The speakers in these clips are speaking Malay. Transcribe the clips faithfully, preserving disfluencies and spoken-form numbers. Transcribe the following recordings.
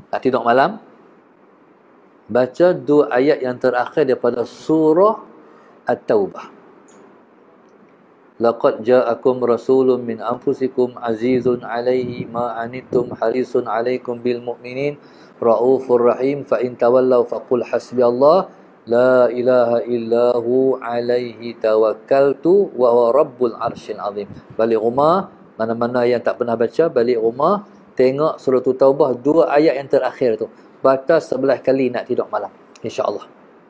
nak tidur malam, baca dua ayat yang terakhir daripada surah At-Taubah. Laqad ja'akum rasulun min anfusikum azizun 'alaihi ma anittum harisun 'alaikum bil mu'minin raufur rahim fa in tawallaw faqul hasbiyallah la ilaha illahu 'alaihi tawakkaltu wa huwa rabbul arsyil azim. Balik rumah, mana-mana yang tak pernah baca, balik rumah tengok surah Taubah, dua ayat yang terakhir tu. Baca sebelas kali nak tidur malam, insya-Allah.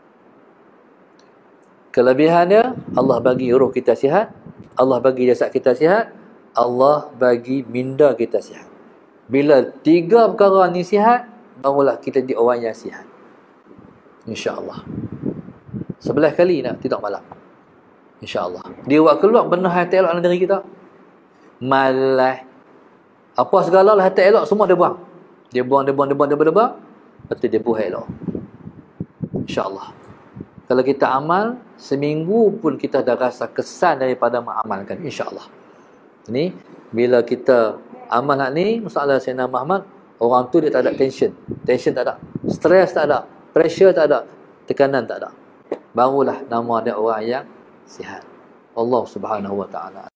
Kelebihannya, Allah bagi roh kita sihat, Allah bagi jasad kita sihat, Allah bagi minda kita sihat. Bila tiga perkara ni sihat, barulah kita jadi orang yang sihat, insya-Allah. Sebelah kali nak tidur malam, insya-Allah. Dia buat keluar benda hati elok dalam diri kita. Malas, apa segala lah hati elok, semua dia buang. Dia buang, dia buang, dia buang, dia buang, dia buang. Lepas tu dia buang elok, insya-Allah. Kalau kita amal, seminggu pun kita dah rasa kesan daripada mengamalkan, insya-Allah. Ni, bila kita amal hak ni, masalah Sayyidina Muhammad, orang tu dia tak ada tension. Tension tak ada. Stres tak ada. Pressure tak ada. Tekanan tak ada. Barulah nama dia orang yang sihat. Allah Subhanahu wa taala.